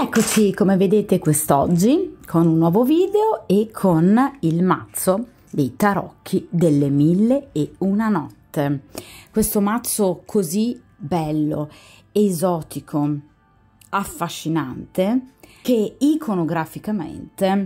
Eccoci, come vedete quest'oggi, con un nuovo video e con il mazzo dei tarocchi delle 1001 notte. Questo mazzo così bello, esotico, affascinante, che iconograficamente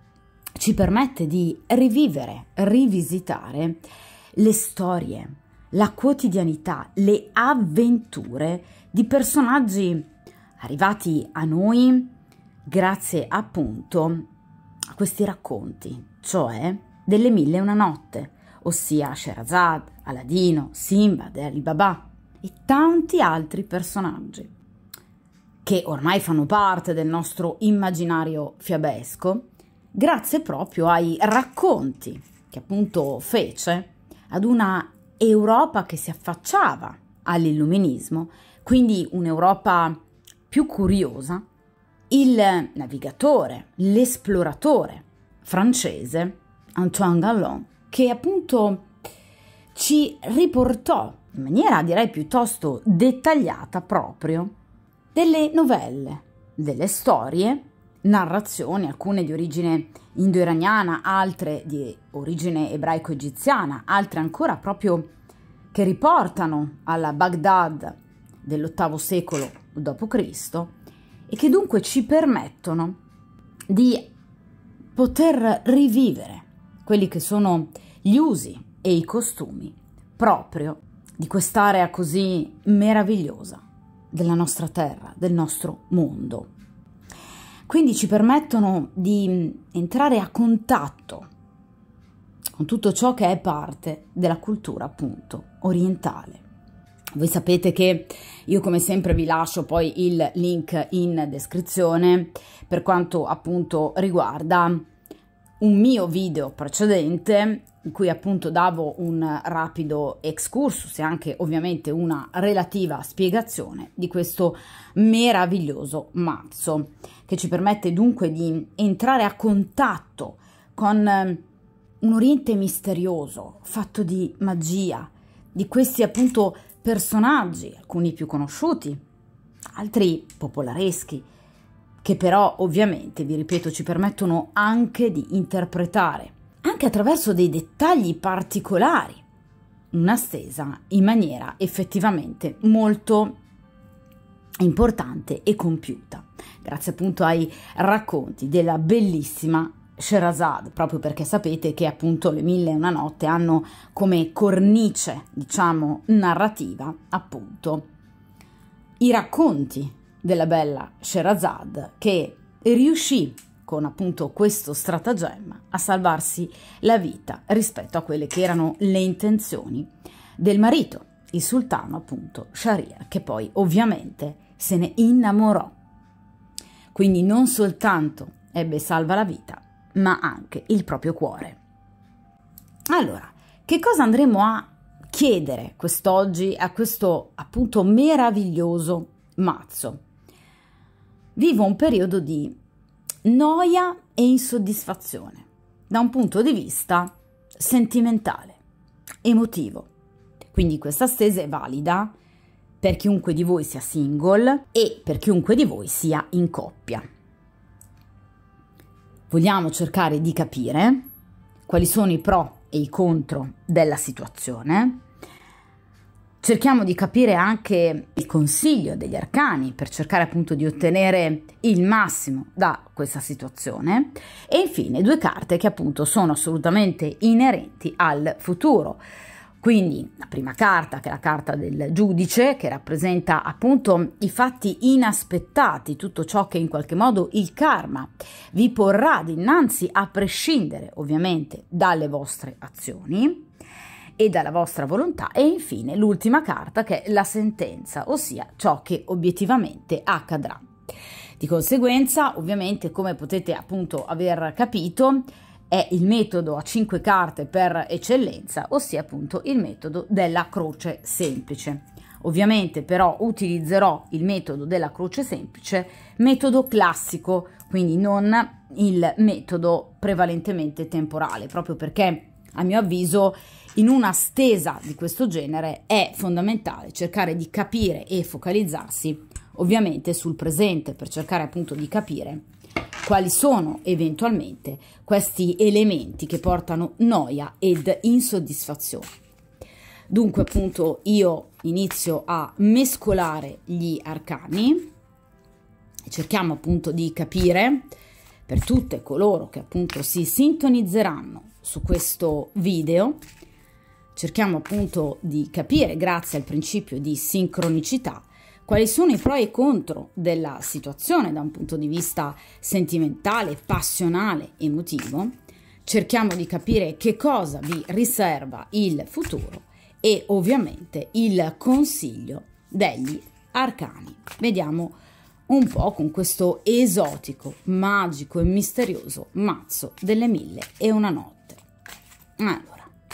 ci permette di rivivere, rivisitare le storie, la quotidianità, le avventure di personaggi arrivati a noi grazie appunto a questi racconti, cioè delle 1001 notte, ossia Scheherazade, Aladino, Sinbad e Ali Baba e tanti altri personaggi che ormai fanno parte del nostro immaginario fiabesco grazie proprio ai racconti che appunto fece ad una Europa che si affacciava all'illuminismo, quindi un'Europa più curiosa, il navigatore, l'esploratore francese Antoine Galland, che appunto ci riportò in maniera direi piuttosto dettagliata proprio delle novelle, delle storie, narrazioni, alcune di origine indo-iraniana, altre di origine ebraico-egiziana, altre ancora proprio che riportano alla Baghdad dell'VIII secolo d.C. e che dunque ci permettono di poter rivivere quelli che sono gli usi e i costumi proprio di quest'area così meravigliosa della nostra terra, del nostro mondo. Quindi ci permettono di entrare a contatto con tutto ciò che è parte della cultura appunto orientale. Voi sapete che io come sempre vi lascio poi il link in descrizione per quanto appunto riguarda un mio video precedente in cui appunto davo un rapido excursus e anche ovviamente una relativa spiegazione di questo meraviglioso mazzo che ci permette dunque di entrare a contatto con un Oriente misterioso fatto di magia, di questi appunto personaggi, alcuni più conosciuti, altri popolareschi, che però ovviamente, vi ripeto, ci permettono anche di interpretare, anche attraverso dei dettagli particolari, una stesa in maniera effettivamente molto importante e compiuta, grazie appunto ai racconti della bellissima Scheherazade, proprio perché sapete che appunto le 1001 notte hanno come cornice, diciamo, narrativa appunto i racconti della bella Scheherazade che riuscì con appunto questo stratagemma a salvarsi la vita rispetto a quelle che erano le intenzioni del marito, il sultano appunto Shahryar, che poi ovviamente se ne innamorò. Quindi non soltanto ebbe salva la vita, ma anche il proprio cuore. Allora, che cosa andremo a chiedere quest'oggi a questo appunto meraviglioso mazzo? Vivo un periodo di noia e insoddisfazione da un punto di vista sentimentale, emotivo. Quindi questa stesa è valida per chiunque di voi sia single e per chiunque di voi sia in coppia. Vogliamo cercare di capire quali sono i pro e i contro della situazione. Cerchiamo di capire anche il consiglio degli arcani per cercare appunto di ottenere il massimo da questa situazione. E infine due carte che appunto sono assolutamente inerenti al futuro. Quindi la prima carta, che è la carta del giudice, che rappresenta appunto i fatti inaspettati, tutto ciò che in qualche modo il karma vi porrà dinanzi a prescindere ovviamente dalle vostre azioni e dalla vostra volontà. E infine l'ultima carta, che è la sentenza, ossia ciò che obiettivamente accadrà. Di conseguenza, ovviamente, come potete appunto aver capito, è il metodo a 5 carte per eccellenza, ossia appunto il metodo della croce semplice. Ovviamente però utilizzerò il metodo della croce semplice, metodo classico, quindi non il metodo prevalentemente temporale, proprio perché a mio avviso in una stesa di questo genere è fondamentale cercare di capire e focalizzarsi ovviamente sul presente, per cercare appunto di capire quali sono eventualmente questi elementi che portano noia ed insoddisfazione. Dunque appunto io inizio a mescolare gli arcani, cerchiamo appunto di capire per tutte coloro che appunto si sintonizzeranno su questo video, cerchiamo appunto di capire, grazie al principio di sincronicità, quali sono i pro e i contro della situazione da un punto di vista sentimentale, passionale, emotivo. Cerchiamo di capire che cosa vi riserva il futuro e ovviamente il consiglio degli arcani. Vediamo un po' con questo esotico, magico e misterioso mazzo delle 1001 notte. Allora.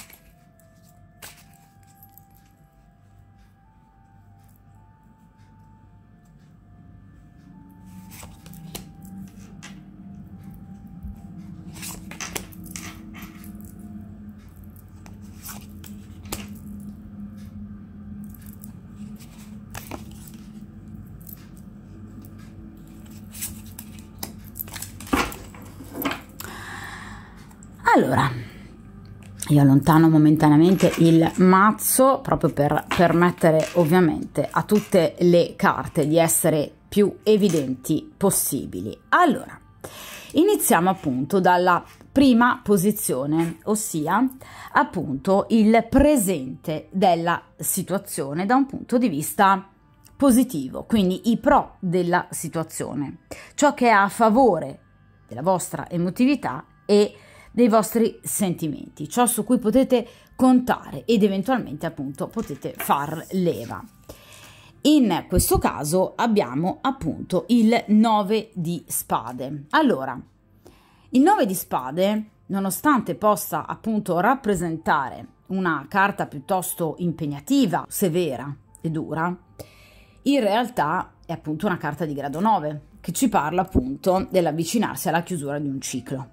Allora, io allontano momentaneamente il mazzo proprio per permettere ovviamente a tutte le carte di essere più evidenti possibili. Allora, iniziamo appunto dalla prima posizione, ossia appunto il presente della situazione da un punto di vista positivo, quindi i pro della situazione, ciò che è a favore della vostra emotività e dei vostri sentimenti, ciò su cui potete contare ed eventualmente appunto potete far leva. In questo caso abbiamo appunto il 9 di spade. Allora, il 9 di spade, nonostante possa appunto rappresentare una carta piuttosto impegnativa, severa e dura, in realtà è appunto una carta di grado 9 che ci parla appunto dell'avvicinarsi alla chiusura di un ciclo.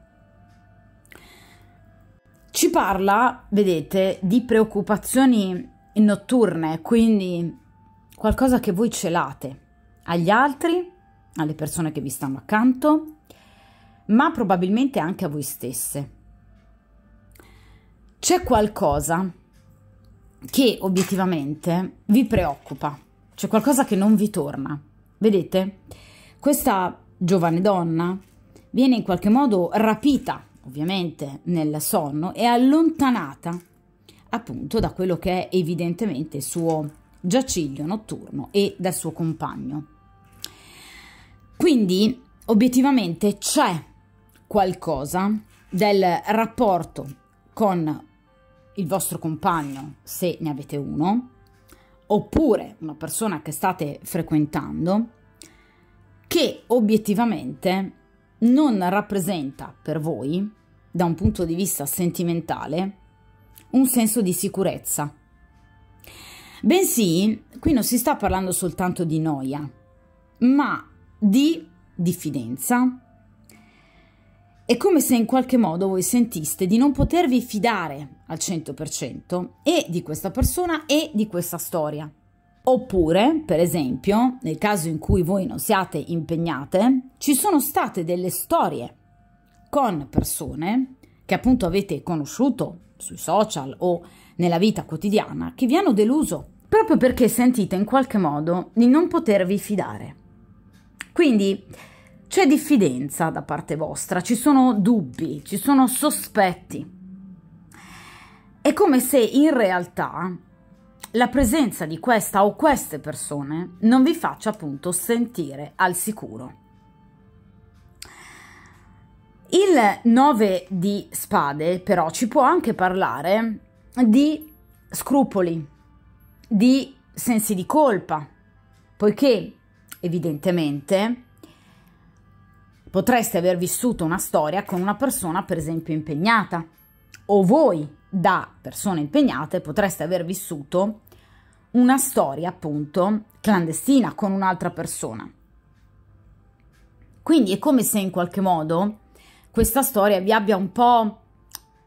Ci parla, vedete, di preoccupazioni notturne, quindi qualcosa che voi celate agli altri, alle persone che vi stanno accanto, ma probabilmente anche a voi stesse. C'è qualcosa che obiettivamente vi preoccupa, c'è qualcosa che non vi torna. Vedete? Questa giovane donna viene in qualche modo rapita, ovviamente nel sonno, e allontanata appunto da quello che è evidentemente il suo giaciglio notturno e dal suo compagno. Quindi obiettivamente c'è qualcosa del rapporto con il vostro compagno, se ne avete uno, oppure una persona che state frequentando, che obiettivamente non rappresenta per voi, da un punto di vista sentimentale, un senso di sicurezza. Bensì, qui non si sta parlando soltanto di noia, ma di diffidenza. È come se in qualche modo voi sentiste di non potervi fidare al 100% e di questa persona e di questa storia. Oppure, per esempio, nel caso in cui voi non siate impegnate, ci sono state delle storie con persone che appunto avete conosciuto sui social o nella vita quotidiana che vi hanno deluso, proprio perché sentite in qualche modo di non potervi fidare. Quindi c'è diffidenza da parte vostra, ci sono dubbi, ci sono sospetti. È come se in realtà la presenza di questa o queste persone non vi faccia appunto sentire al sicuro. Il 9 di spade però ci può anche parlare di scrupoli, di sensi di colpa, poiché evidentemente potreste aver vissuto una storia con una persona per esempio impegnata, o voi da persone impegnate potreste aver vissuto una storia appunto clandestina con un'altra persona. Quindi è come se in qualche modo questa storia vi abbia un po',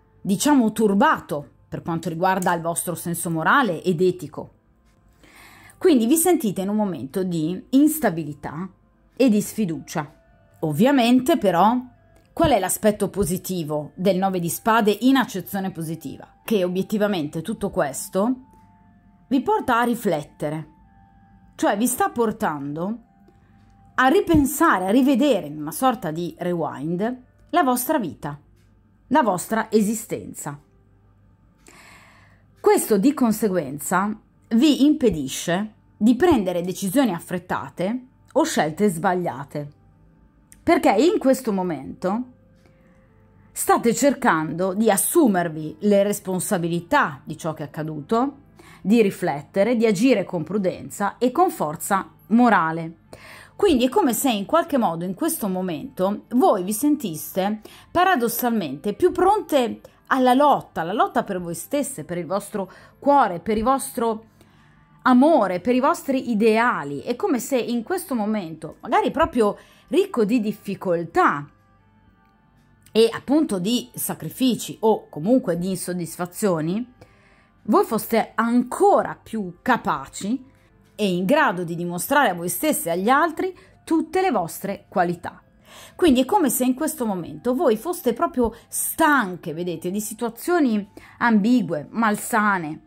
diciamo, turbato per quanto riguarda il vostro senso morale ed etico. Quindi vi sentite in un momento di instabilità e di sfiducia. Ovviamente però, qual è l'aspetto positivo del 9 di spade in accezione positiva? Che obiettivamente tutto questo vi porta a riflettere, cioè vi sta portando a ripensare, a rivedere in una sorta di rewind la vostra vita, la vostra esistenza. Questo di conseguenza vi impedisce di prendere decisioni affrettate o scelte sbagliate, perché in questo momento state cercando di assumervi le responsabilità di ciò che è accaduto, di riflettere, di agire con prudenza e con forza morale. Quindi è come se in qualche modo in questo momento voi vi sentiste paradossalmente più pronte alla lotta per voi stesse, per il vostro cuore, per il vostro amore, per i vostri ideali. È come se in questo momento, magari proprio ricco di difficoltà e appunto di sacrifici o comunque di insoddisfazioni, voi foste ancora più capaci e in grado di dimostrare a voi stessi e agli altri tutte le vostre qualità. Quindi è come se in questo momento voi foste proprio stanche, vedete, di situazioni ambigue, malsane,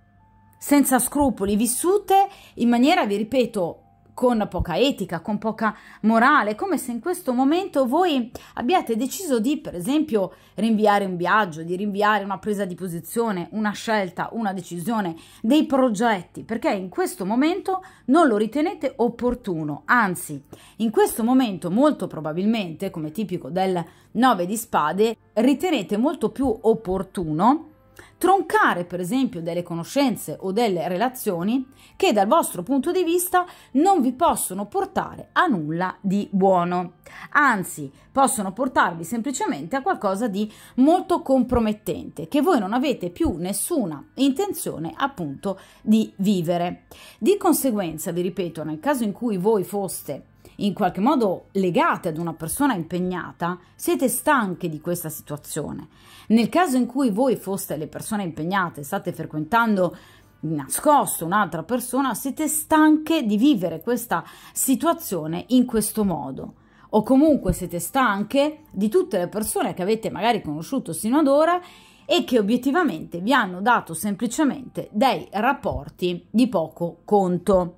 senza scrupoli, vissute in maniera, vi ripeto, con poca etica, con poca morale, come se in questo momento voi abbiate deciso di, per esempio, rinviare un viaggio, di rinviare una presa di posizione, una scelta, una decisione, dei progetti, perché in questo momento non lo ritenete opportuno, anzi, in questo momento molto probabilmente, come tipico del 9 di spade, ritenete molto più opportuno troncare per esempio delle conoscenze o delle relazioni che dal vostro punto di vista non vi possono portare a nulla di buono, anzi possono portarvi semplicemente a qualcosa di molto compromettente che voi non avete più nessuna intenzione appunto di vivere. Di conseguenza, vi ripeto, nel caso in cui voi foste in qualche modo legate ad una persona impegnata, siete stanche di questa situazione. Nel caso in cui voi foste le persone impegnate, state frequentando di nascosto un'altra persona, siete stanche di vivere questa situazione in questo modo. O comunque siete stanche di tutte le persone che avete magari conosciuto sino ad ora e che obiettivamente vi hanno dato semplicemente dei rapporti di poco conto.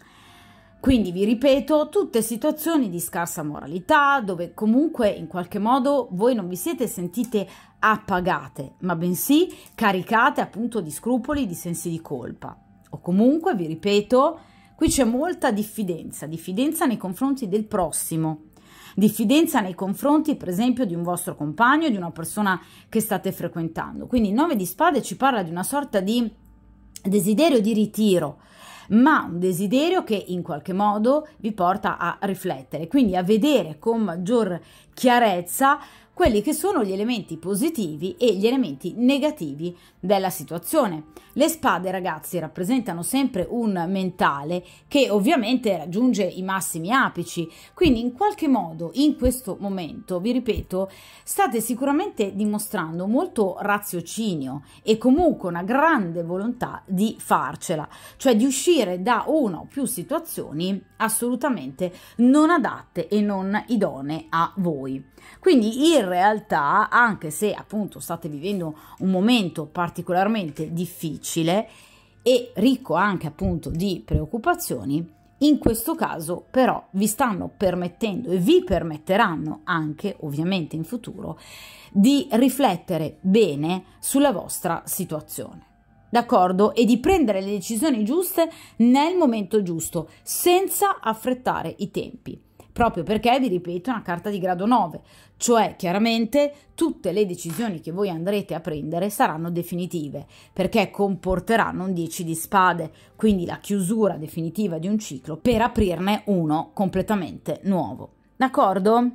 Quindi vi ripeto, tutte situazioni di scarsa moralità, dove comunque in qualche modo voi non vi siete sentite appagate, ma bensì caricate appunto di scrupoli, di sensi di colpa. O comunque, vi ripeto, qui c'è molta diffidenza nei confronti del prossimo, diffidenza nei confronti per esempio di un vostro compagno, di una persona che state frequentando. Quindi il 9 di spade ci parla di una sorta di desiderio di ritiro, ma un desiderio che in qualche modo vi porta a riflettere, quindi a vedere con maggior chiarezza quelli che sono gli elementi positivi e gli elementi negativi della situazione. Le spade, ragazzi, rappresentano sempre un mentale che ovviamente raggiunge i massimi apici, quindi in qualche modo in questo momento, vi ripeto, state sicuramente dimostrando molto raziocinio e comunque una grande volontà di farcela, cioè di uscire da una o più situazioni assolutamente non adatte e non idonee a voi. Quindi in realtà, anche se appunto state vivendo un momento particolarmente difficile e ricco anche appunto di preoccupazioni, in questo caso però vi stanno permettendo e vi permetteranno anche ovviamente in futuro di riflettere bene sulla vostra situazione. D'accordo? E di prendere le decisioni giuste nel momento giusto, senza affrettare i tempi. Proprio perché, vi ripeto, è una carta di grado 9, cioè chiaramente tutte le decisioni che voi andrete a prendere saranno definitive, perché comporteranno un 10 di spade, quindi la chiusura definitiva di un ciclo per aprirne uno completamente nuovo. D'accordo?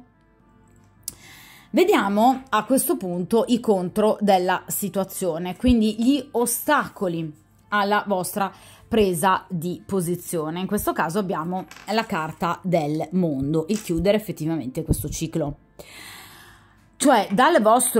Vediamo a questo punto i contro della situazione, quindi gli ostacoli alla vostra presa di posizione. In questo caso abbiamo la carta del mondo, il chiudere effettivamente questo ciclo. Cioè dal vostro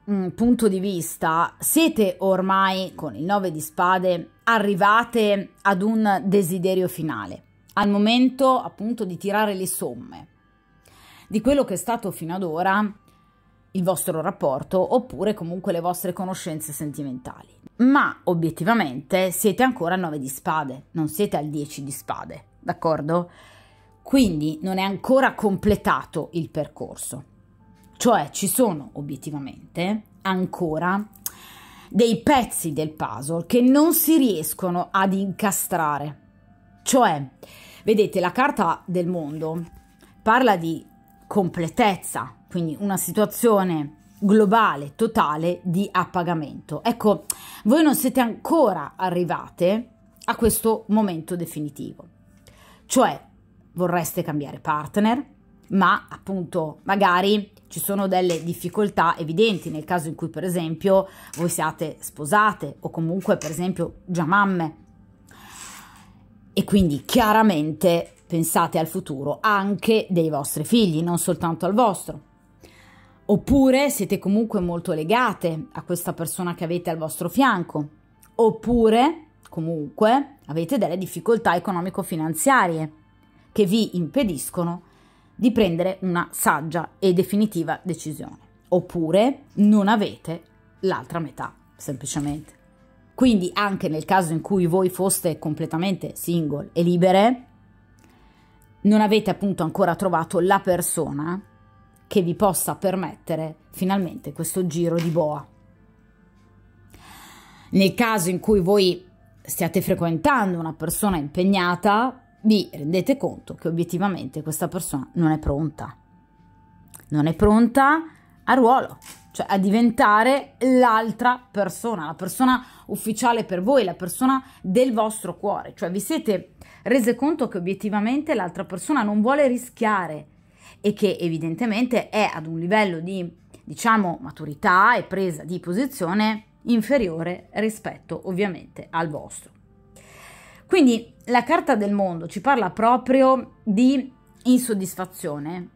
punto di vista siete ormai con il 9 di spade arrivate ad un desiderio finale, al momento appunto di tirare le somme di quello che è stato fino ad ora il vostro rapporto oppure comunque le vostre conoscenze sentimentali. Ma obiettivamente siete ancora al 9 di spade, non siete al 10 di spade, d'accordo? Quindi non è ancora completato il percorso. Cioè ci sono obiettivamente ancora dei pezzi del puzzle che non si riescono ad incastrare. Cioè, vedete, la carta del mondo parla di completezza, quindi una situazione globale, totale di appagamento. Ecco, voi non siete ancora arrivate a questo momento definitivo. Cioè, vorreste cambiare partner, ma appunto magari ci sono delle difficoltà evidenti nel caso in cui per esempio voi siate sposate o comunque per esempio già mamme e quindi chiaramente pensate al futuro anche dei vostri figli, non soltanto al vostro. Oppure siete comunque molto legate a questa persona che avete al vostro fianco, oppure comunque avete delle difficoltà economico-finanziarie che vi impediscono di prendere una saggia e definitiva decisione, oppure non avete l'altra metà, semplicemente. Quindi anche nel caso in cui voi foste completamente single e libere, non avete appunto ancora trovato la persona che vi possa permettere finalmente questo giro di boa. Nel caso in cui voi stiate frequentando una persona impegnata, vi rendete conto che obiettivamente questa persona non è pronta a ruolo, cioè a diventare l'altra persona, la persona ufficiale per voi, la persona del vostro cuore. Cioè vi siete rese conto che obiettivamente l'altra persona non vuole rischiare e che evidentemente è ad un livello di, diciamo, maturità e presa di posizione inferiore rispetto ovviamente al vostro. Quindi la carta del mondo ci parla proprio di insoddisfazione,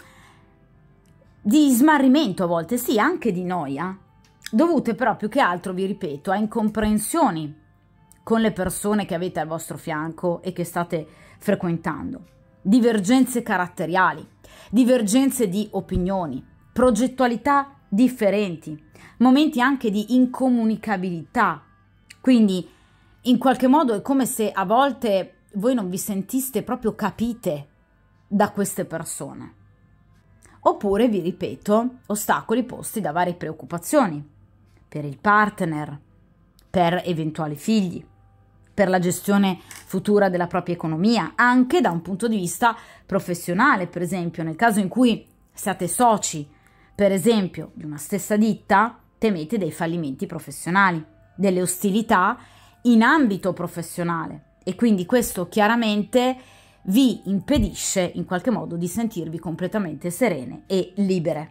di smarrimento a volte, sì, anche di noia, dovute però più che altro, vi ripeto, a incomprensioni con le persone che avete al vostro fianco e che state frequentando, divergenze caratteriali, divergenze di opinioni, progettualità differenti, momenti anche di incomunicabilità. Quindi in qualche modo è come se a volte voi non vi sentiste proprio capite da queste persone. Oppure, vi ripeto, ostacoli posti da varie preoccupazioni per il partner, per eventuali figli, per la gestione futura della propria economia, anche da un punto di vista professionale, per esempio, nel caso in cui siate soci, per esempio, di una stessa ditta, temete dei fallimenti professionali, delle ostilità in ambito professionale e quindi questo chiaramente vi impedisce in qualche modo di sentirvi completamente serene e libere.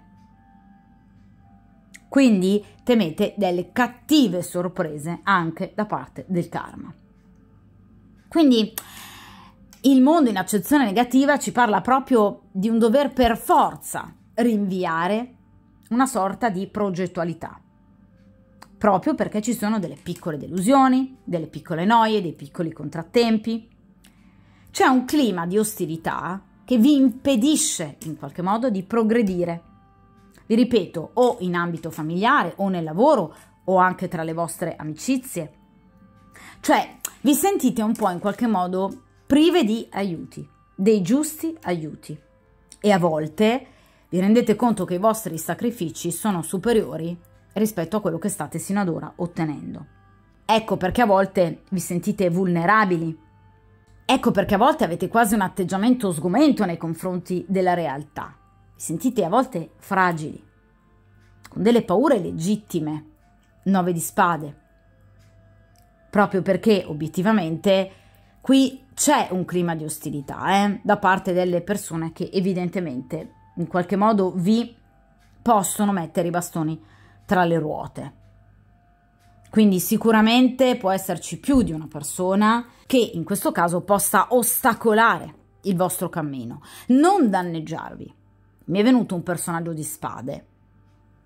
Quindi temete delle cattive sorprese anche da parte del karma. Quindi il mondo in accezione negativa ci parla proprio di un dover per forza rinviare una sorta di progettualità, proprio perché ci sono delle piccole delusioni, delle piccole noie, dei piccoli contrattempi. C'è un clima di ostilità che vi impedisce in qualche modo di progredire. Vi ripeto, o in ambito familiare, o nel lavoro, o anche tra le vostre amicizie. Cioè, vi sentite un po' in qualche modo prive di aiuti, dei giusti aiuti. E a volte vi rendete conto che i vostri sacrifici sono superiori rispetto a quello che state sino ad ora ottenendo. Ecco perché a volte vi sentite vulnerabili. Ecco perché a volte avete quasi un atteggiamento sgomento nei confronti della realtà. Vi sentite a volte fragili, con delle paure legittime, 9 di spade. Proprio perché obiettivamente qui c'è un clima di ostilità da parte delle persone che evidentemente in qualche modo vi possono mettere i bastoni tra le ruote. Quindi sicuramente può esserci più di una persona che in questo caso possa ostacolare il vostro cammino, non danneggiarvi. Mi è venuto un personaggio di spade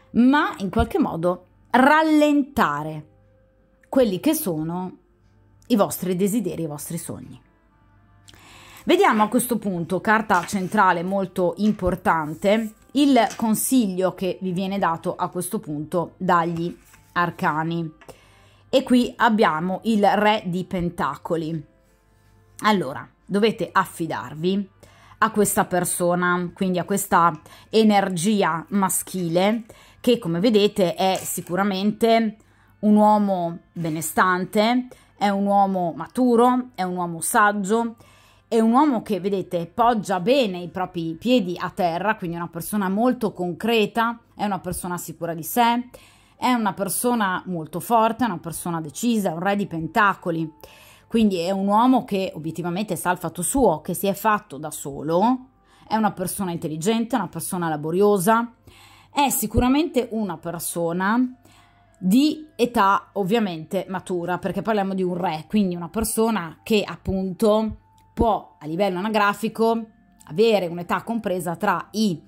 ma in qualche modo rallentare quelli che sono i vostri desideri, i vostri sogni. Vediamo a questo punto, carta centrale molto importante, il consiglio che vi viene dato a questo punto dagli arcani. E qui abbiamo il Re di Pentacoli. Allora, dovete affidarvi a questa persona, quindi a questa energia maschile che, come vedete, è sicuramente un uomo benestante, è un uomo maturo, è un uomo saggio, è un uomo che, vedete, poggia bene i propri piedi a terra, quindi è una persona molto concreta, è una persona sicura di sé, è una persona molto forte, è una persona decisa, è un Re di Pentacoli. Quindi è un uomo che obiettivamente sa il fatto suo, che si è fatto da solo, è una persona intelligente, una persona laboriosa, è sicuramente una persona di età ovviamente matura, perché parliamo di un re, quindi una persona che appunto può a livello anagrafico avere un'età compresa tra i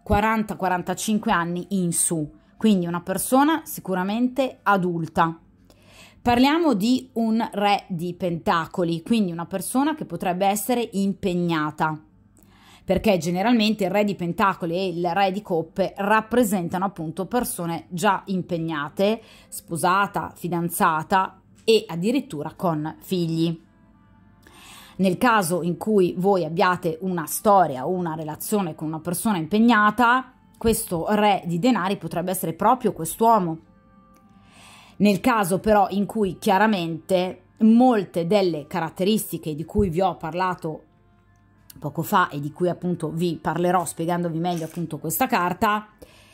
40-45 anni in su, quindi una persona sicuramente adulta. Parliamo di un Re di Pentacoli, quindi una persona che potrebbe essere impegnata, perché generalmente il Re di Pentacoli e il Re di Coppe rappresentano appunto persone già impegnate, sposata, fidanzata e addirittura con figli. Nel caso in cui voi abbiate una storia o una relazione con una persona impegnata, questo Re di Denari potrebbe essere proprio quest'uomo. Nel caso però in cui chiaramente molte delle caratteristiche di cui vi ho parlato poco fa e di cui appunto vi parlerò spiegandovi meglio appunto questa carta,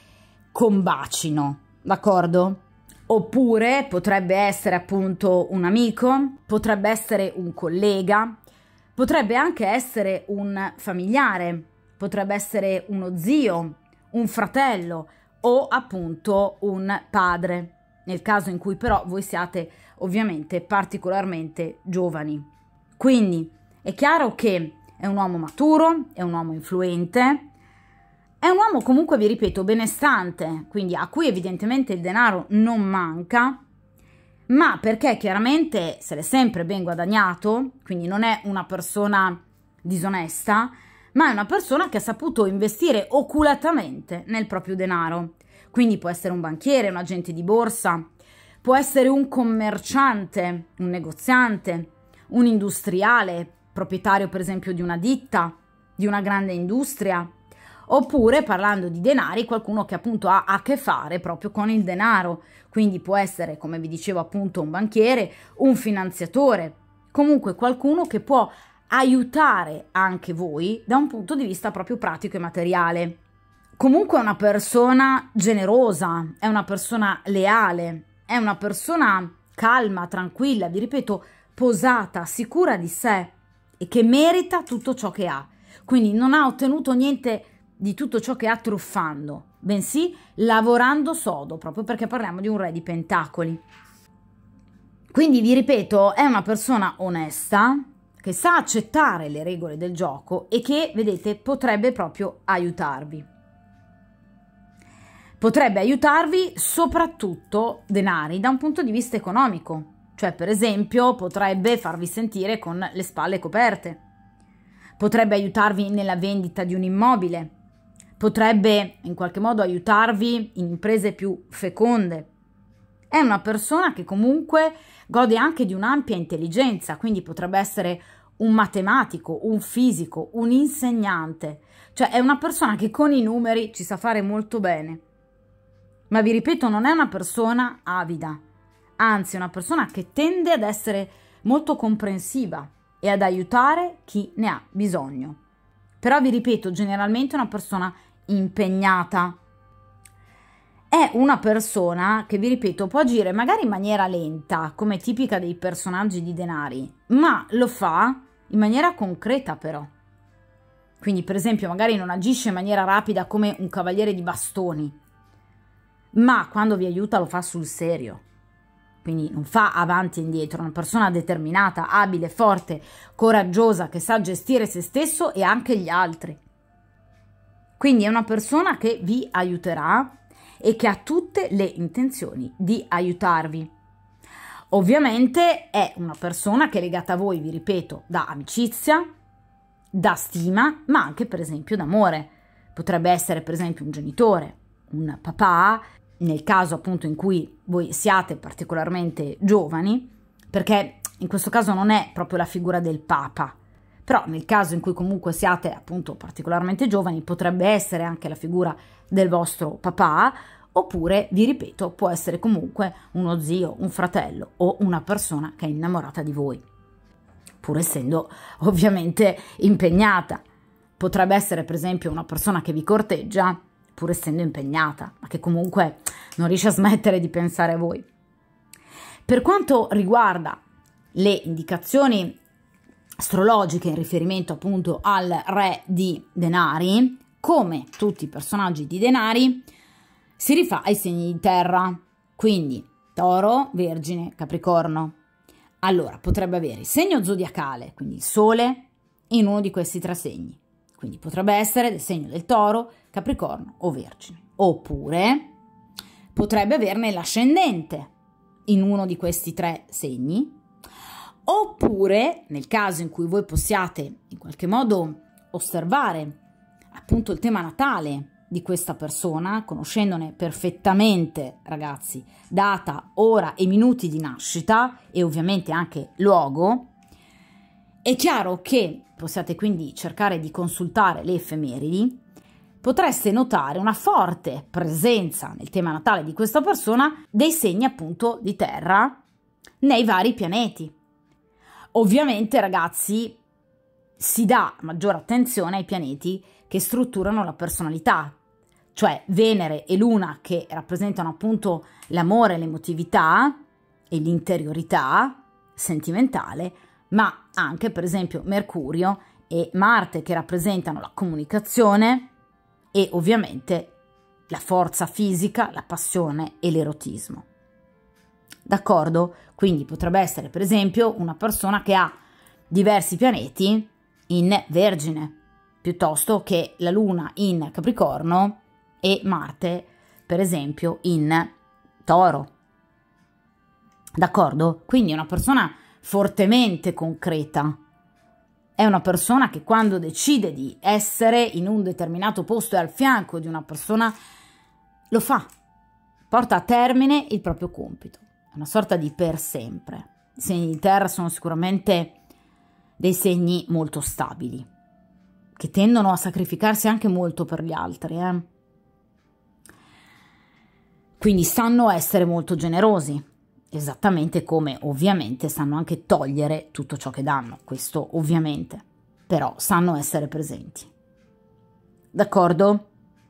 combacino, d'accordo? Oppure potrebbe essere appunto un amico, potrebbe essere un collega, potrebbe anche essere un familiare, potrebbe essere uno zio, un fratello o appunto un padre, nel caso in cui però voi siate ovviamente particolarmente giovani. Quindi è chiaro che è un uomo maturo, è un uomo influente, è un uomo comunque, vi ripeto, benestante, quindi a cui evidentemente il denaro non manca, ma perché chiaramente se l'è sempre ben guadagnato, quindi non è una persona disonesta, ma è una persona che ha saputo investire oculatamente nel proprio denaro. Quindi può essere un banchiere, un agente di borsa, può essere un commerciante, un negoziante, un industriale, proprietario per esempio di una ditta, di una grande industria, oppure parlando di denari, qualcuno che appunto ha a che fare proprio con il denaro, quindi può essere, come vi dicevo appunto, un banchiere, un finanziatore, comunque qualcuno che può aiutare anche voi da un punto di vista proprio pratico e materiale. Comunque è una persona generosa, è una persona leale, è una persona calma, tranquilla, vi ripeto, posata, sicura di sé e che merita tutto ciò che ha. Quindi non ha ottenuto niente di tutto ciò che ha truffando, bensì lavorando sodo, proprio perché parliamo di un Re di Pentacoli. Quindi vi ripeto, è una persona onesta, che sa accettare le regole del gioco e che, vedete, potrebbe proprio aiutarvi. Potrebbe aiutarvi soprattutto denari da un punto di vista economico, cioè per esempio potrebbe farvi sentire con le spalle coperte, potrebbe aiutarvi nella vendita di un immobile, potrebbe in qualche modo aiutarvi in imprese più feconde. È una persona che comunque gode anche di un'ampia intelligenza, quindi potrebbe essere un matematico, un fisico, un insegnante, cioè è una persona che con i numeri ci sa fare molto bene. Ma vi ripeto, non è una persona avida, anzi è una persona che tende ad essere molto comprensiva e ad aiutare chi ne ha bisogno. Però vi ripeto, generalmente è una persona impegnata. È una persona che, vi ripeto, può agire magari in maniera lenta, come tipica dei personaggi di denari, ma lo fa in maniera concreta però. Quindi per esempio magari non agisce in maniera rapida come un cavaliere di bastoni, ma quando vi aiuta lo fa sul serio, quindi non fa avanti e indietro, è una persona determinata, abile, forte, coraggiosa, che sa gestire se stesso e anche gli altri. Quindi è una persona che vi aiuterà e che ha tutte le intenzioni di aiutarvi. Ovviamente è una persona che è legata a voi, vi ripeto, da amicizia, da stima, ma anche per esempio d'amore. Potrebbe essere per esempio un genitore, un papà, nel caso appunto in cui voi siate particolarmente giovani, perché in questo caso non è proprio la figura del papa, però nel caso in cui comunque siate appunto particolarmente giovani potrebbe essere anche la figura del vostro papà, oppure, vi ripeto, può essere comunque uno zio, un fratello o una persona che è innamorata di voi, pur essendo ovviamente impegnata. Potrebbe essere per esempio una persona che vi corteggia, pur essendo impegnata, ma che comunque non riesce a smettere di pensare a voi. Per quanto riguarda le indicazioni astrologiche in riferimento appunto al re di denari, come tutti i personaggi di denari, si rifà ai segni di terra, quindi Toro, Vergine, Capricorno. Allora, potrebbe avere il segno zodiacale, quindi il Sole, in uno di questi tre segni. Quindi potrebbe essere del segno del Toro, Capricorno o Vergine. Oppure potrebbe averne l'ascendente in uno di questi tre segni. Oppure, nel caso in cui voi possiate in qualche modo osservare appunto il tema natale di questa persona, conoscendone perfettamente, ragazzi, data, ora e minuti di nascita e ovviamente anche luogo, è chiaro che possiate quindi cercare di consultare le effemeridi, potreste notare una forte presenza nel tema natale di questa persona dei segni appunto di terra nei vari pianeti. Ovviamente, ragazzi, si dà maggiore attenzione ai pianeti che strutturano la personalità, cioè Venere e Luna che rappresentano appunto l'amore, l'emotività e l'interiorità sentimentale, ma anche per esempio Mercurio e Marte che rappresentano la comunicazione e ovviamente la forza fisica, la passione e l'erotismo. D'accordo? Quindi potrebbe essere per esempio una persona che ha diversi pianeti in Vergine, piuttosto che la Luna in Capricorno e Marte per esempio in Toro. D'accordo? Quindi è una persona fortemente concreta. È una persona che quando decide di essere in un determinato posto e al fianco di una persona lo fa, porta a termine il proprio compito. È una sorta di per sempre. I segni di terra sono sicuramente dei segni molto stabili, che tendono a sacrificarsi anche molto per gli altri, Quindi sanno essere molto generosi, esattamente come ovviamente sanno anche togliere tutto ciò che danno, questo ovviamente, però sanno essere presenti. D'accordo?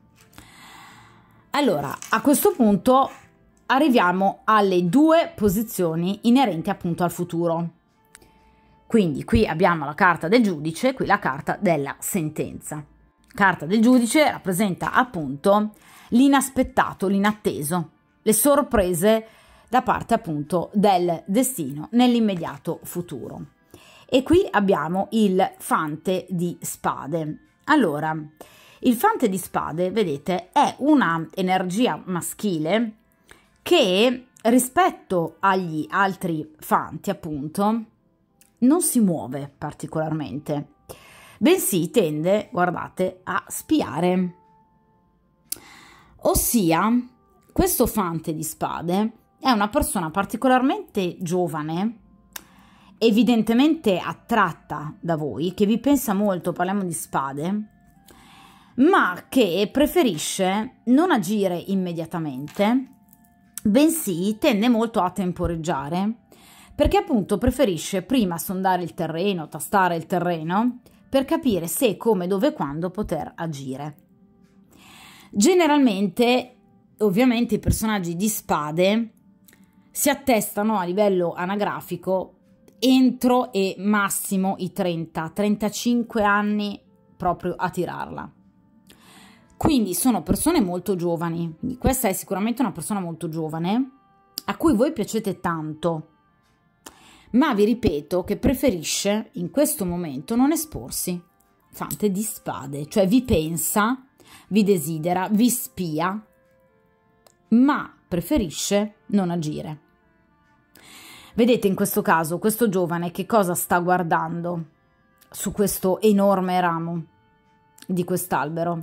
Allora, a questo punto arriviamo alle due posizioni inerenti appunto al futuro. Quindi qui abbiamo la carta del giudice, qui la carta della sentenza. Carta del giudice rappresenta appunto l'inaspettato, l'inatteso, le sorprese da parte appunto del destino nell'immediato futuro. E qui abbiamo il fante di spade. Allora, il fante di spade, vedete, è una energia maschile che rispetto agli altri fanti appunto non si muove particolarmente, bensì tende, guardate, a spiare. Ossia, questo fante di spade è una persona particolarmente giovane, evidentemente attratta da voi, che vi pensa molto, parliamo di spade, ma che preferisce non agire immediatamente, bensì tende molto a temporeggiare, perché appunto preferisce prima sondare il terreno, tastare il terreno, per capire se, come, dove e quando poter agire. Generalmente, ovviamente, i personaggi di spade si attestano a livello anagrafico entro e massimo i 30-35 anni proprio a tirarla. Quindi sono persone molto giovani, quindi questa è sicuramente una persona molto giovane a cui voi piacete tanto, ma vi ripeto che preferisce in questo momento non esporsi. Fante di spade, cioè vi pensa, vi desidera, vi spia, ma preferisce non agire. Vedete, in questo caso, questo giovane che cosa sta guardando su questo enorme ramo di quest'albero?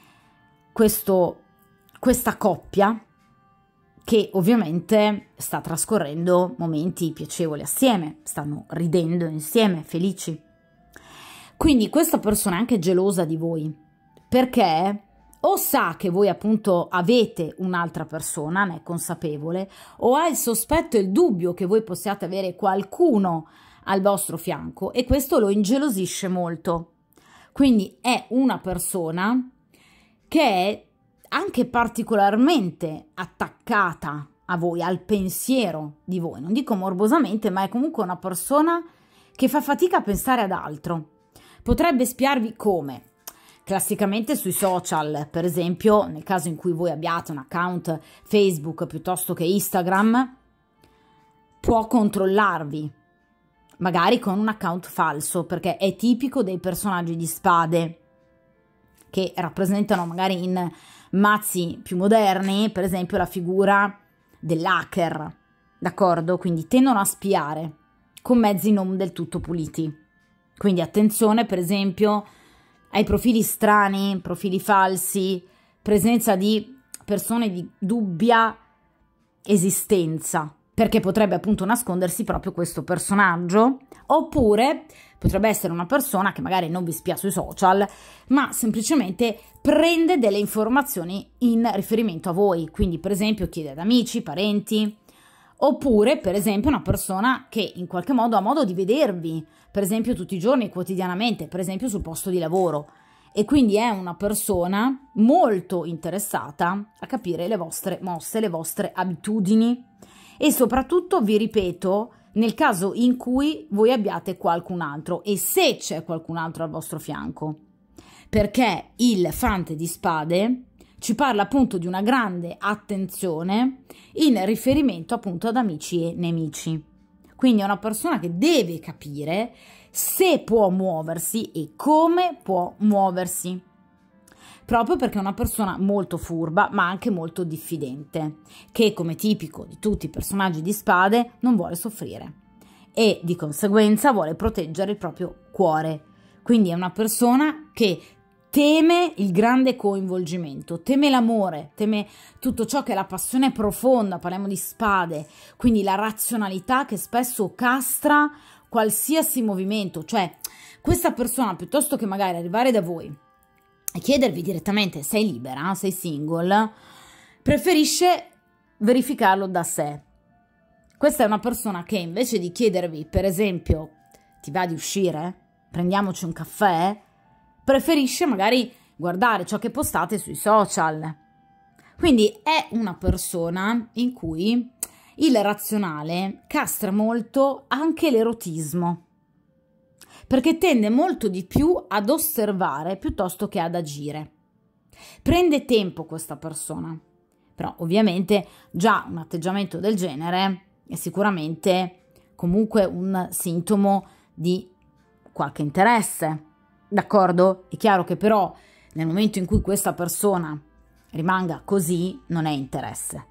Questa coppia che ovviamente sta trascorrendo momenti piacevoli assieme, stanno ridendo insieme, felici. Quindi questa persona è anche gelosa di voi, perché o sa che voi appunto avete un'altra persona, ne è consapevole, o ha il sospetto e il dubbio che voi possiate avere qualcuno al vostro fianco, e questo lo ingelosisce molto. Quindi è una persona che è anche particolarmente attaccata a voi, al pensiero di voi. Non dico morbosamente, ma è comunque una persona che fa fatica a pensare ad altro. Potrebbe spiarvi come? Classicamente sui social, per esempio, nel caso in cui voi abbiate un account Facebook piuttosto che Instagram, può controllarvi, magari con un account falso, perché è tipico dei personaggi di spade che rappresentano magari in mazzi più moderni, per esempio la figura dell'hacker, d'accordo? Quindi tendono a spiare con mezzi non del tutto puliti. Quindi attenzione, per esempio, ai profili strani, profili falsi, presenza di persone di dubbia esistenza, perché potrebbe appunto nascondersi proprio questo personaggio, oppure potrebbe essere una persona che magari non vi spia sui social, ma semplicemente prende delle informazioni in riferimento a voi, quindi per esempio chiede ad amici, parenti, oppure per esempio una persona che in qualche modo ha modo di vedervi, per esempio tutti i giorni, quotidianamente, per esempio sul posto di lavoro, e quindi è una persona molto interessata a capire le vostre mosse, le vostre abitudini, e soprattutto, vi ripeto, nel caso in cui voi abbiate qualcun altro e se c'è qualcun altro al vostro fianco, perché il Fante di Spade ci parla appunto di una grande attenzione in riferimento appunto ad amici e nemici. Quindi è una persona che deve capire se può muoversi e come può muoversi, proprio perché è una persona molto furba ma anche molto diffidente, che come tipico di tutti i personaggi di spade non vuole soffrire e di conseguenza vuole proteggere il proprio cuore. Quindi è una persona che teme il grande coinvolgimento, teme l'amore, teme tutto ciò che è la passione profonda, parliamo di spade, quindi la razionalità che spesso castra qualsiasi movimento. Cioè questa persona, piuttosto che magari arrivare da voi e chiedervi direttamente sei libera, sei single, preferisce verificarlo da sé. Questa è una persona che invece di chiedervi, per esempio, ti va di uscire? Prendiamoci un caffè? Preferisce magari guardare ciò che postate sui social. Quindi è una persona in cui il razionale castra molto anche l'erotismo, perché tende molto di più ad osservare piuttosto che ad agire. Prende tempo questa persona, però ovviamente già un atteggiamento del genere è sicuramente comunque un sintomo di qualche interesse. D'accordo? È chiaro che però nel momento in cui questa persona rimanga così non è interesse.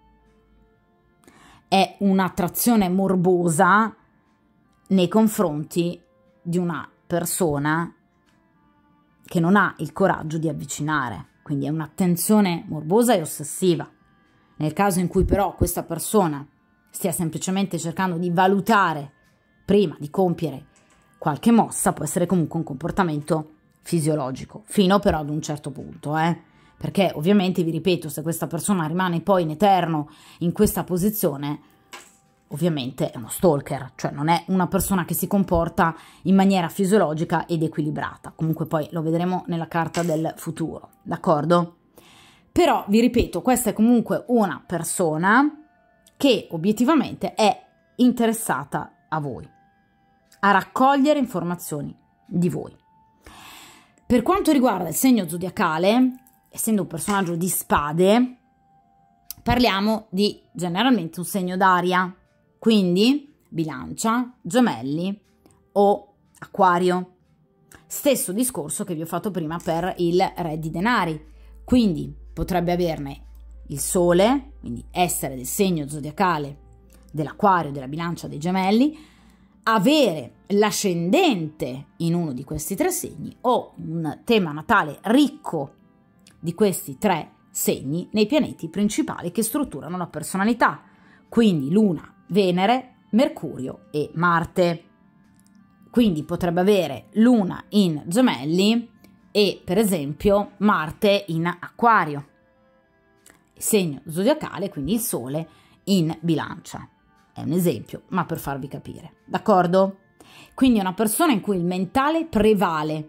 È un'attrazione morbosa nei confronti di una persona che non ha il coraggio di avvicinare. Quindi è un'attenzione morbosa e ossessiva. Nel caso in cui però questa persona stia semplicemente cercando di valutare prima di compiere qualche mossa, può essere comunque un comportamento fisiologico, fino però ad un certo punto, perché ovviamente, vi ripeto, se questa persona rimane poi in eterno in questa posizione, ovviamente è uno stalker, cioè non è una persona che si comporta in maniera fisiologica ed equilibrata. Comunque poi lo vedremo nella carta del futuro, d'accordo? Però, vi ripeto, questa è comunque una persona che obiettivamente è interessata a voi, a raccogliere informazioni di voi. Per quanto riguarda il segno zodiacale, essendo un personaggio di spade, parliamo di generalmente un segno d'aria, quindi Bilancia, Gemelli o Acquario. Stesso discorso che vi ho fatto prima per il Re di Denari, quindi potrebbe averne il Sole, quindi essere del segno zodiacale dell'Acquario, della Bilancia, dei Gemelli, avere l'ascendente in uno di questi tre segni o un tema natale ricco di questi tre segni nei pianeti principali che strutturano la personalità, quindi Luna, Venere, Mercurio e Marte. Quindi potrebbe avere Luna in Gemelli e per esempio Marte in Acquario, segno zodiacale, quindi il Sole in Bilancia. È un esempio, ma per farvi capire, d'accordo? Quindi è una persona in cui il mentale prevale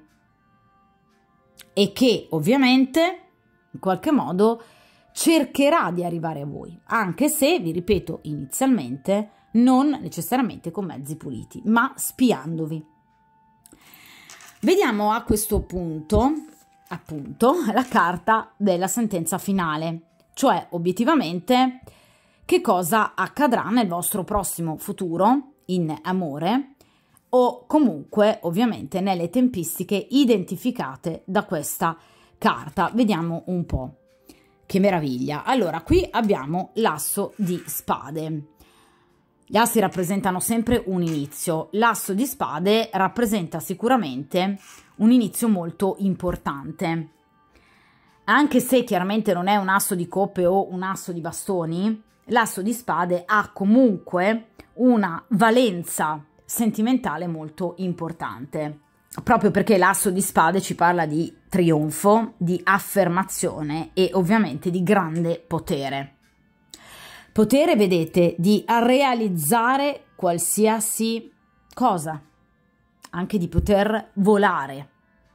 e che ovviamente in qualche modo cercherà di arrivare a voi, anche se, vi ripeto, inizialmente non necessariamente con mezzi puliti, ma spiandovi. Vediamo a questo punto, appunto, la carta della sentenza finale, cioè obiettivamente che cosa accadrà nel vostro prossimo futuro in amore o comunque ovviamente nelle tempistiche identificate da questa carta. Vediamo un po'. Che meraviglia! Allora, qui abbiamo l'asso di spade. Gli assi rappresentano sempre un inizio. L'asso di spade rappresenta sicuramente un inizio molto importante. Anche se chiaramente non è un asso di coppe o un asso di bastoni, l'asso di spade ha comunque una valenza sentimentale molto importante, proprio perché l'asso di spade ci parla di trionfo, di affermazione e ovviamente di grande potere. Potere, vedete, di realizzare qualsiasi cosa, anche di poter volare.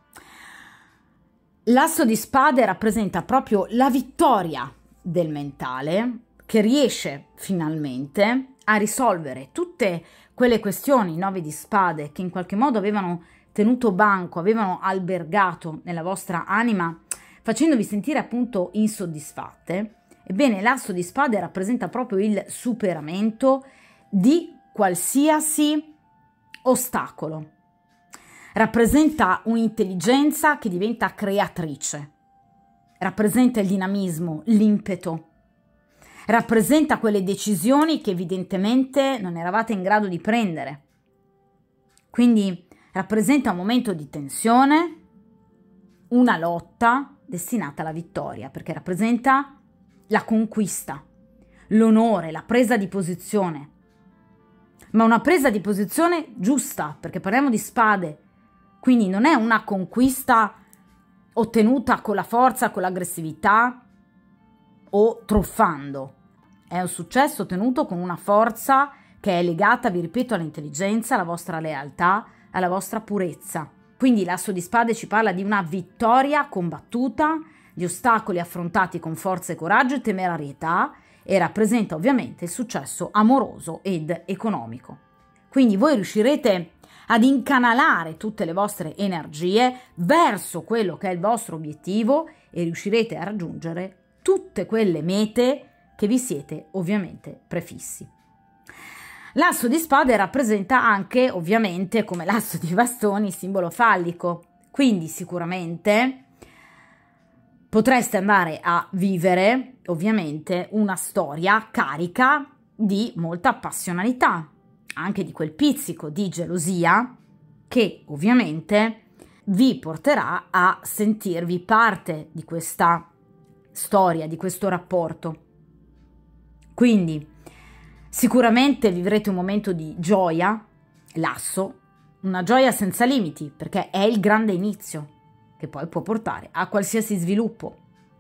L'asso di spade rappresenta proprio la vittoria del mentale che riesce finalmente a risolvere tutte quelle questioni, 9 di spade, che in qualche modo avevano tenuto banco, avevano albergato nella vostra anima, facendovi sentire appunto insoddisfatte. Ebbene, l'asso di spade rappresenta proprio il superamento di qualsiasi ostacolo. Rappresenta un'intelligenza che diventa creatrice. Rappresenta il dinamismo, l'impeto. Rappresenta quelle decisioni che evidentemente non eravate in grado di prendere. Quindi rappresenta un momento di tensione, una lotta destinata alla vittoria, perché rappresenta la conquista, l'onore, la presa di posizione, ma una presa di posizione giusta, perché parliamo di spade, quindi non è una conquista ottenuta con la forza, con l'aggressività o truffando, è un successo ottenuto con una forza che è legata, vi ripeto, all'intelligenza, alla vostra lealtà, alla vostra purezza. Quindi l'asso di spade ci parla di una vittoria combattuta, di ostacoli affrontati con forza e coraggio e temerarietà, e rappresenta ovviamente il successo amoroso ed economico. Quindi voi riuscirete ad incanalare tutte le vostre energie verso quello che è il vostro obiettivo e riuscirete a raggiungere tutte quelle mete che vi siete ovviamente prefissi. L'asso di spade rappresenta anche ovviamente, come l'asso di bastoni, simbolo fallico, quindi sicuramente potreste andare a vivere ovviamente una storia carica di molta passionalità, anche di quel pizzico di gelosia che ovviamente vi porterà a sentirvi parte di questa storia, di questo rapporto. Quindi sicuramente vivrete un momento di gioia, l'asso, una gioia senza limiti, perché è il grande inizio che poi può portare a qualsiasi sviluppo.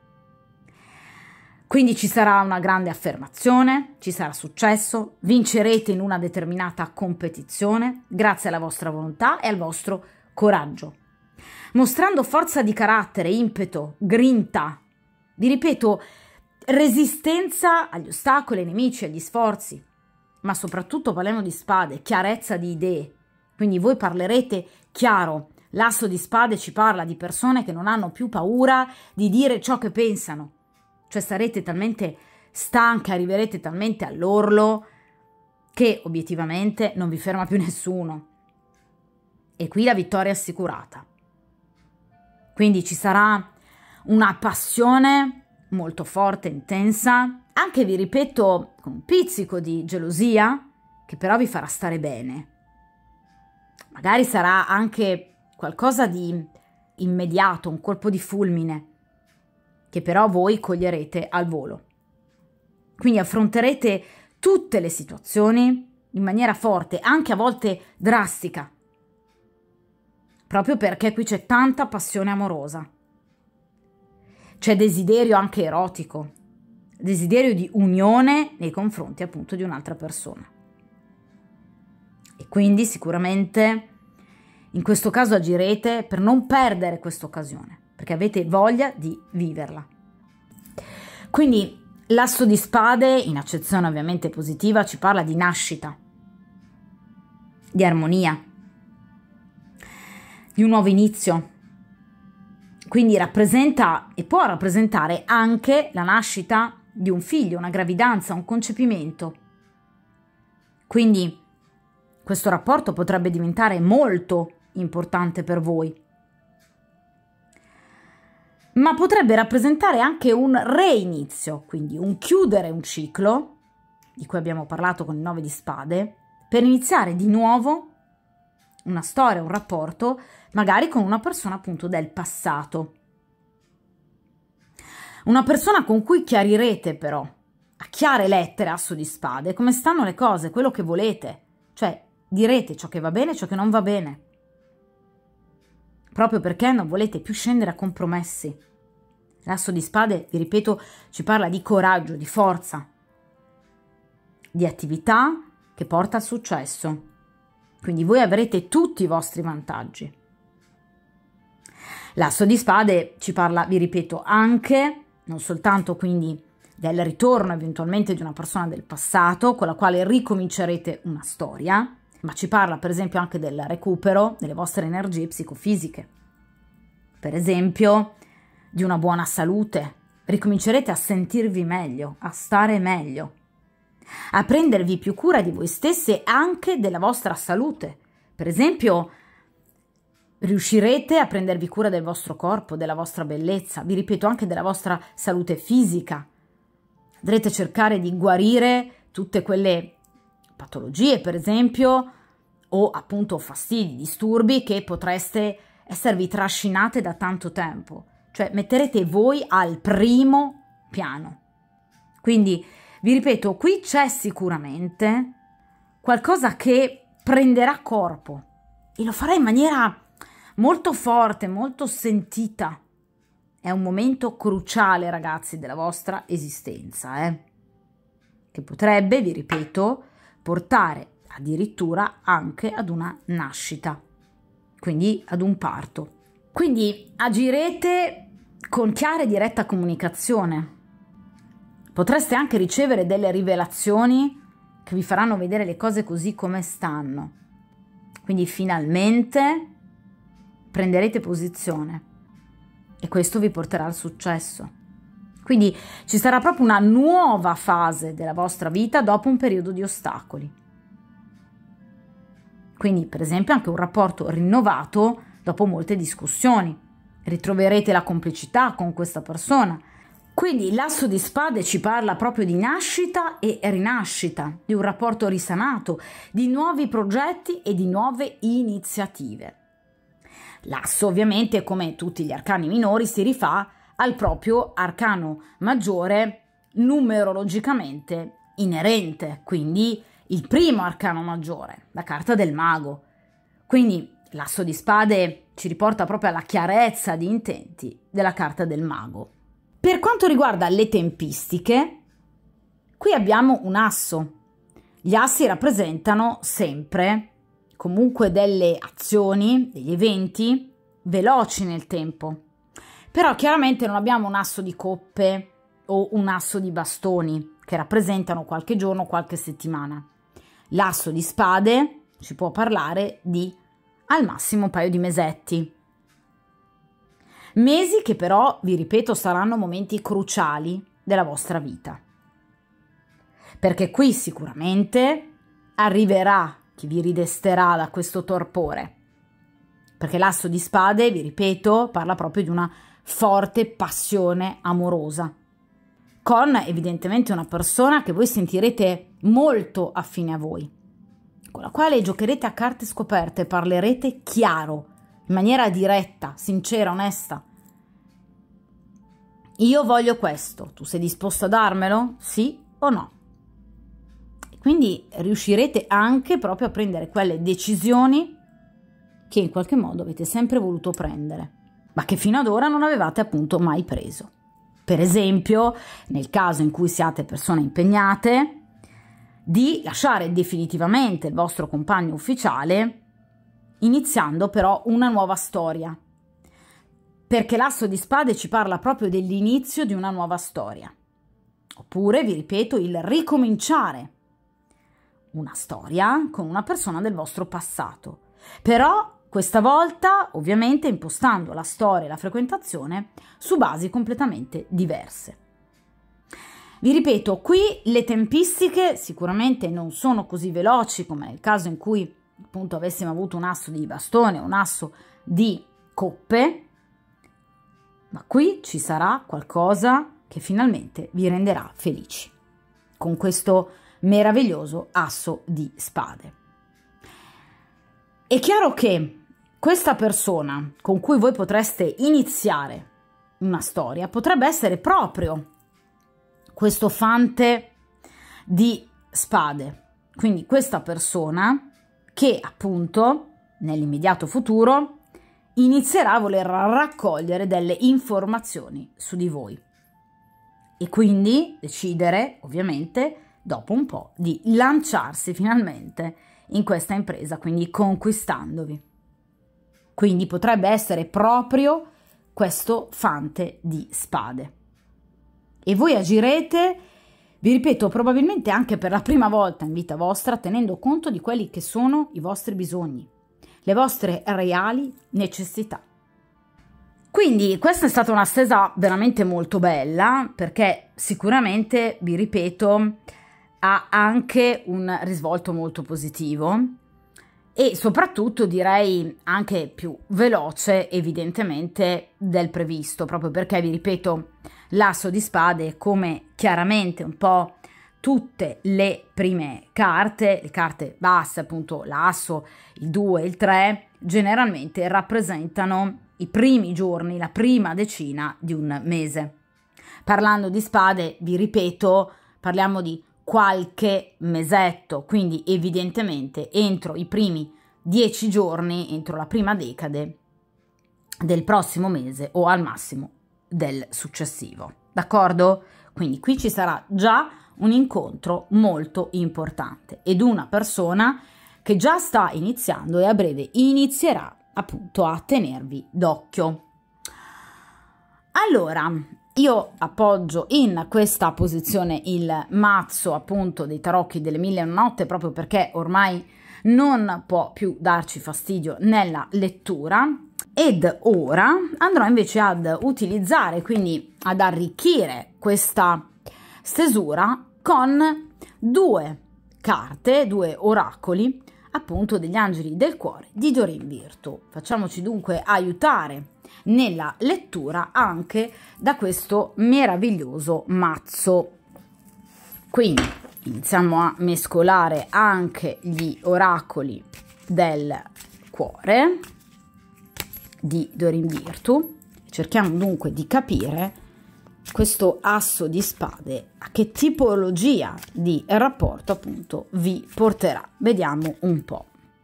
Quindi ci sarà una grande affermazione, ci sarà successo, vincerete in una determinata competizione grazie alla vostra volontà e al vostro coraggio, mostrando forza di carattere, impeto, grinta, vi ripeto, resistenza agli ostacoli, ai nemici, agli sforzi, ma soprattutto parliamo di spade, chiarezza di idee, quindi voi parlerete chiaro. L'asso di spade ci parla di persone che non hanno più paura di dire ciò che pensano, cioè sarete talmente stanche, arriverete talmente all'orlo che obiettivamente non vi ferma più nessuno. E qui la vittoria è assicurata. Quindi ci sarà una passione molto forte, intensa, anche vi ripeto con un pizzico di gelosia, che però vi farà stare bene. Magari sarà anche qualcosa di immediato, un colpo di fulmine, che però voi coglierete al volo. Quindi affronterete tutte le situazioni in maniera forte, anche a volte drastica, proprio perché qui c'è tanta passione amorosa. C'è desiderio anche erotico, desiderio di unione nei confronti appunto di un'altra persona. E quindi sicuramente in questo caso agirete per non perdere questa occasione, perché avete voglia di viverla. Quindi l'asso di spade, in accezione ovviamente positiva, ci parla di nascita, di armonia, di un nuovo inizio. Quindi rappresenta e può rappresentare anche la nascita di un figlio, una gravidanza, un concepimento. Quindi questo rapporto potrebbe diventare molto importante per voi. Ma potrebbe rappresentare anche un reinizio, quindi un chiudere un ciclo, di cui abbiamo parlato con il 9 di spade, per iniziare di nuovo una storia, un rapporto, magari con una persona appunto del passato. Una persona con cui chiarirete però, a chiare lettere, asso di spade, come stanno le cose, quello che volete. Cioè, direte ciò che va bene e ciò che non va bene. Proprio perché non volete più scendere a compromessi. L'asso di spade, vi ripeto, ci parla di coraggio, di forza, di attività che porta al successo. Quindi voi avrete tutti i vostri vantaggi. L'asso di spade ci parla, vi ripeto, anche, non soltanto quindi del ritorno eventualmente di una persona del passato con la quale ricomincerete una storia, ma ci parla per esempio anche del recupero delle vostre energie psicofisiche. Per esempio, di una buona salute. Ricomincerete a sentirvi meglio, a stare meglio, a prendervi più cura di voi stesse e anche della vostra salute. Per esempio, riuscirete a prendervi cura del vostro corpo, della vostra bellezza, vi ripeto anche della vostra salute fisica. Andrete a cercare di guarire tutte quelle patologie, per esempio, o appunto fastidi, disturbi che potreste esservi trascinate da tanto tempo. Cioè metterete voi al primo piano. Quindi, vi ripeto, qui c'è sicuramente qualcosa che prenderà corpo e lo farà in maniera molto forte, molto sentita. È un momento cruciale, ragazzi, della vostra esistenza, che potrebbe, vi ripeto, portare addirittura anche ad una nascita, quindi ad un parto. Quindi agirete con chiara e diretta comunicazione. Potreste anche ricevere delle rivelazioni che vi faranno vedere le cose così come stanno. Quindi finalmente prenderete posizione e questo vi porterà al successo. Quindi ci sarà proprio una nuova fase della vostra vita dopo un periodo di ostacoli. Quindi per esempio anche un rapporto rinnovato dopo molte discussioni. Ritroverete la complicità con questa persona. Quindi l'asso di spade ci parla proprio di nascita e rinascita, di un rapporto risanato, di nuovi progetti e di nuove iniziative. L'asso ovviamente, come tutti gli arcani minori, si rifà al proprio arcano maggiore numerologicamente inerente, quindi il primo arcano maggiore, la carta del mago. Quindi l'asso di spade ci riporta proprio alla chiarezza di intenti della carta del mago. Per quanto riguarda le tempistiche, qui abbiamo un asso. Gli assi rappresentano sempre comunque delle azioni, degli eventi veloci nel tempo. Però chiaramente non abbiamo un asso di coppe o un asso di bastoni che rappresentano qualche giorno, qualche settimana. L'asso di spade ci può parlare di al massimo un paio di mesetti. Mesi che però, vi ripeto, saranno momenti cruciali della vostra vita. Perché qui sicuramente arriverà chi vi ridesterà da questo torpore. Perché l'asso di spade, vi ripeto, parla proprio di una forte passione amorosa. con evidentemente una persona che voi sentirete molto affine a voi, con la quale giocherete a carte scoperte, parlerete chiaro, in maniera diretta, sincera, onesta. Io voglio questo, tu sei disposto a darmelo? Sì o no? Quindi riuscirete anche proprio a prendere quelle decisioni che in qualche modo avete sempre voluto prendere, ma che fino ad ora non avevate appunto mai preso. Per esempio, nel caso in cui siate persone impegnate, di lasciare definitivamente il vostro compagno ufficiale, iniziando però una nuova storia, perché l'asso di spade ci parla proprio dell'inizio di una nuova storia. Oppure, vi ripeto, il ricominciare una storia con una persona del vostro passato, però questa volta ovviamente impostando la storia e la frequentazione su basi completamente diverse. Vi ripeto, qui le tempistiche sicuramente non sono così veloci come nel caso in cui appunto avessimo avuto un asso di bastone o un asso di coppe, ma qui ci sarà qualcosa che finalmente vi renderà felici con questo meraviglioso asso di spade. È chiaro che questa persona con cui voi potreste iniziare una storia potrebbe essere proprio questo fante di spade, quindi questa persona che appunto nell'immediato futuro inizierà a voler raccogliere delle informazioni su di voi e quindi decidere ovviamente dopo un po' di lanciarsi finalmente in questa impresa, quindi conquistandovi. Quindi potrebbe essere proprio questo fante di spade. E voi agirete, vi ripeto, probabilmente anche per la prima volta in vita vostra, tenendo conto di quelli che sono i vostri bisogni, le vostre reali necessità. Quindi questa è stata una stesa veramente molto bella, perché sicuramente, vi ripeto, ha anche un risvolto molto positivo e soprattutto direi anche più veloce evidentemente del previsto, proprio perché, vi ripeto, l'asso di spade, come chiaramente un po' tutte le prime carte, le carte basse, appunto l'asso, il 2, il 3, generalmente rappresentano i primi giorni, la prima decina di un mese. Parlando di spade, vi ripeto, parliamo di qualche mesetto, quindi evidentemente entro i primi 10 giorni, entro la prima decade del prossimo mese o al massimo del successivo, d'accordo? Quindi qui ci sarà già un incontro molto importante ed una persona che già sta iniziando e a breve inizierà appunto a tenervi d'occhio. Allora, io appoggio in questa posizione il mazzo appunto dei tarocchi delle 1001 notte, proprio perché ormai non può più darci fastidio nella lettura, ed ora andrò invece ad utilizzare, quindi ad arricchire questa stesura con due carte, due oracoli appunto degli angeli del cuore di Doreen Virtue. Facciamoci dunque aiutare nella lettura anche da questo meraviglioso mazzo. Quindi iniziamo a mescolare anche gli oracoli del cuore di Doreen Virtue. Cerchiamo dunque di capire questo asso di spade a che tipologia di rapporto appunto vi porterà. Vediamo un po'.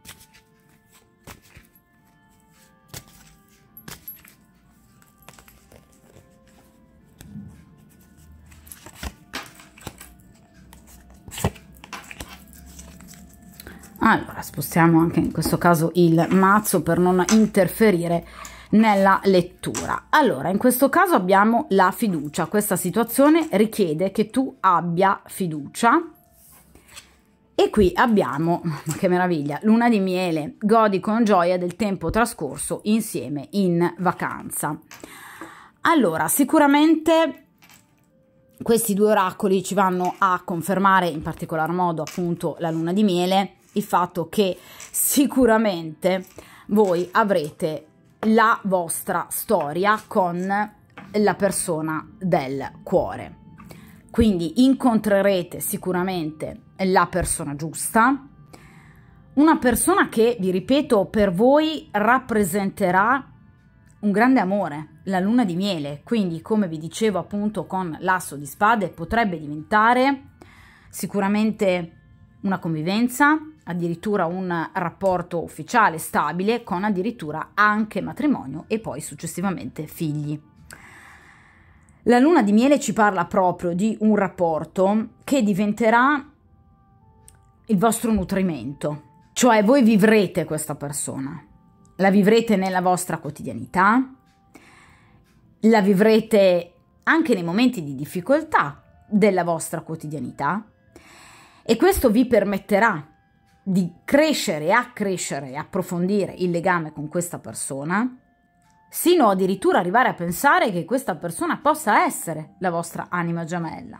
Allora, spostiamo anche in questo caso il mazzo per non interferire nella lettura. Allora, in questo caso abbiamo la fiducia. Questa situazione richiede che tu abbia fiducia. E qui abbiamo, ma che meraviglia, luna di miele, godi con gioia del tempo trascorso insieme in vacanza. Allora, sicuramente questi due oracoli ci vanno a confermare in particolar modo appunto la luna di miele, il fatto che sicuramente voi avrete la vostra storia con la persona del cuore. Quindi incontrerete sicuramente la persona giusta, una persona che, vi ripeto, per voi rappresenterà un grande amore, la luna di miele. Quindi, come vi dicevo appunto con l'asso di spade, potrebbe diventare sicuramente una convivenza, addirittura un rapporto ufficiale, stabile, con addirittura anche matrimonio e poi successivamente figli. La luna di miele ci parla proprio di un rapporto che diventerà il vostro nutrimento, cioè voi vivrete questa persona, la vivrete nella vostra quotidianità, la vivrete anche nei momenti di difficoltà della vostra quotidianità, e questo vi permetterà di crescere, accrescere e approfondire il legame con questa persona, sino addirittura arrivare a pensare che questa persona possa essere la vostra anima gemella.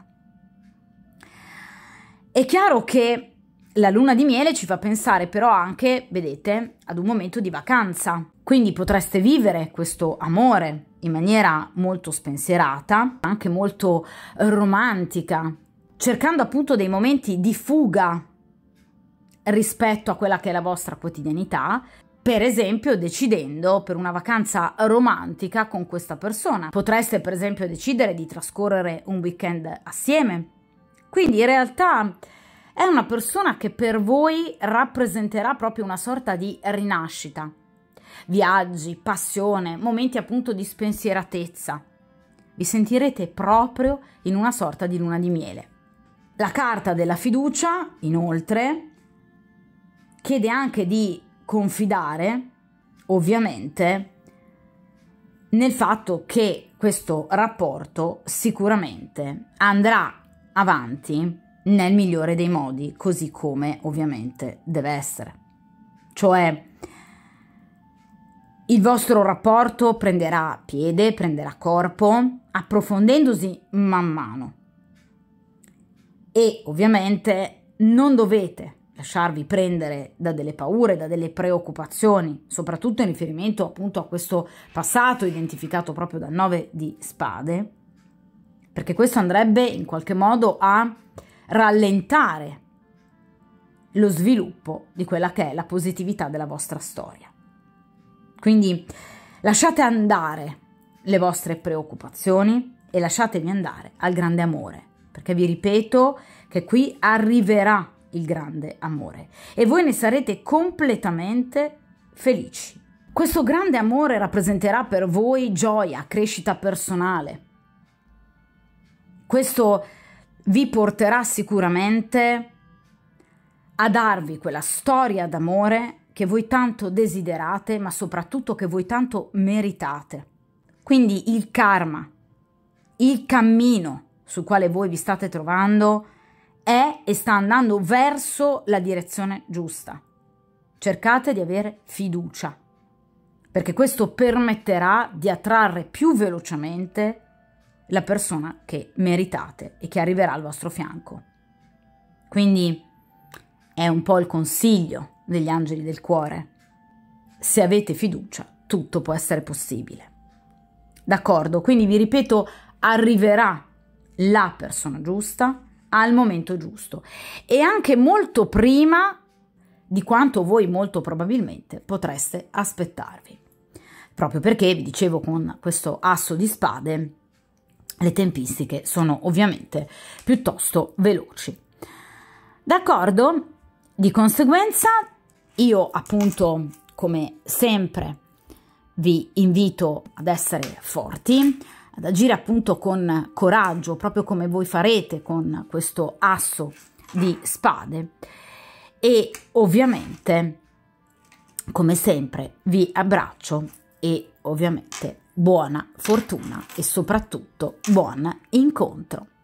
È chiaro che la luna di miele ci fa pensare però anche, vedete, ad un momento di vacanza. Quindi potreste vivere questo amore in maniera molto spensierata, anche molto romantica, cercando appunto dei momenti di fuga rispetto a quella che è la vostra quotidianità, per esempio decidendo per una vacanza romantica con questa persona. Potreste per esempio decidere di trascorrere un weekend assieme. Quindi in realtà è una persona che per voi rappresenterà proprio una sorta di rinascita. Viaggi, passione, momenti appunto di spensieratezza. Vi sentirete proprio in una sorta di luna di miele. La carta della fiducia, inoltre, chiede anche di confidare, ovviamente, nel fatto che questo rapporto sicuramente andrà avanti nel migliore dei modi, così come ovviamente deve essere. Cioè, il vostro rapporto prenderà piede, prenderà corpo, approfondendosi man mano. E ovviamente non dovete lasciarvi prendere da delle paure, da delle preoccupazioni, soprattutto in riferimento appunto a questo passato identificato proprio dal 9 di spade, perché questo andrebbe in qualche modo a rallentare lo sviluppo di quella che è la positività della vostra storia. Quindi lasciate andare le vostre preoccupazioni e lasciatevi andare al grande amore, perché vi ripeto che qui arriverà il grande amore e voi ne sarete completamente felici. Questo grande amore rappresenterà per voi gioia, crescita personale. Questo vi porterà sicuramente a darvi quella storia d'amore che voi tanto desiderate, ma soprattutto che voi tanto meritate. Quindi il karma, il cammino sul quale voi vi state trovando è e sta andando verso la direzione giusta. Cercate di avere fiducia, perché questo permetterà di attrarre più velocemente la persona che meritate e che arriverà al vostro fianco. Quindi è un po' il consiglio degli angeli del cuore. Se avete fiducia, tutto può essere possibile. D'accordo? Quindi vi ripeto, arriverà la persona giusta al momento giusto e anche molto prima di quanto voi molto probabilmente potreste aspettarvi. Proprio perché, vi dicevo, con questo asso di spade le tempistiche sono ovviamente piuttosto veloci. D'accordo? Di conseguenza io appunto, come sempre, vi invito ad essere forti, ad agire appunto con coraggio, proprio come voi farete con questo asso di spade, e ovviamente, come sempre, vi abbraccio e ovviamente buona fortuna e soprattutto buon incontro.